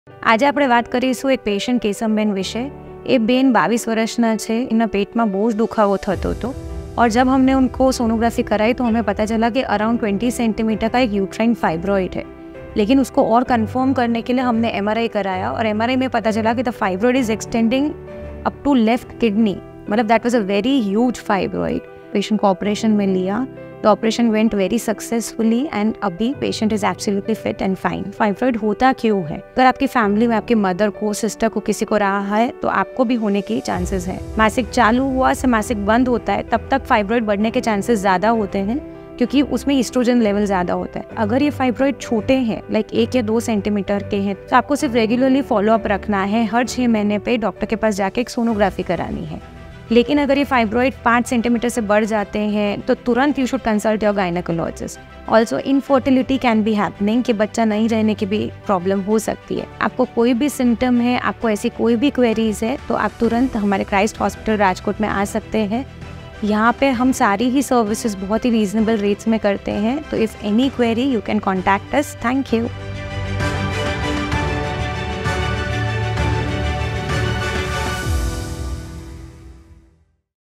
આજે આપણે વાત કરીશું એક પેશન્ટ કેશમબેન વિશે। ये बेन 22 વર્ષના છે। इनका पेट में बहुत दुखावो थतो तो और जब हमने उनको सोनोग्राफी कराई तो हमें पता चला कि अराउंड 20 सेंटीमीटर का एक यूट्राइन फाइब्रॉइड है। लेकिन उसको और कंफर्म करने के लिए हमने एमआरआई कराया और एमआरआई में पता चला कि the fibroid is extending up to left kidney, मतलब that was a very huge fibroid. Patient को ऑपरेशन में लिया, the operation went very successfully and अभी patient is absolutely fit and fine. Fibroid होता क्यों है? अगर आपकी फैमिली में आपकी मदर को, सिस्टर को, किसी को रहा है तो आपको भी होने के चांसेस है। मासिक चालू हुआ से मासिक बंद होता है तब तक फाइब्रॉइड बढ़ने के चांसेस ज़्यादा होते हैं क्योंकि उसमें ईस्ट्रोजन लेवल ज़्यादा होता है। अगर ये फाइब्रॉइड छोटे हैं, लाइक 1 या 2 सेंटीमीटर के हैं, तो आपको सिर्फ रेगुलरली फॉलोअप रखना है। हर 6 महीने पे डॉक्टर के पास जाके एक सोनोग्राफी करानी है। लेकिन अगर ये फाइब्रॉइड 5 सेंटीमीटर से बढ़ जाते हैं तो तुरंत you should consult your gynaecologist. Also infertility can be happening, कि बच्चा नहीं रहने की भी प्रॉब्लम हो सकती है। आपको कोई भी सिम्टम है, आपको ऐसी कोई भी क्वेरीज है तो आप तुरंत हमारे क्राइस्ट हॉस्पिटल राजकोट में आ सकते हैं। यहाँ पे हम सारी ही सर्विसेज बहुत ही रीजनेबल रेट्स में करते हैं। तो if any query you can contact us. Thank you.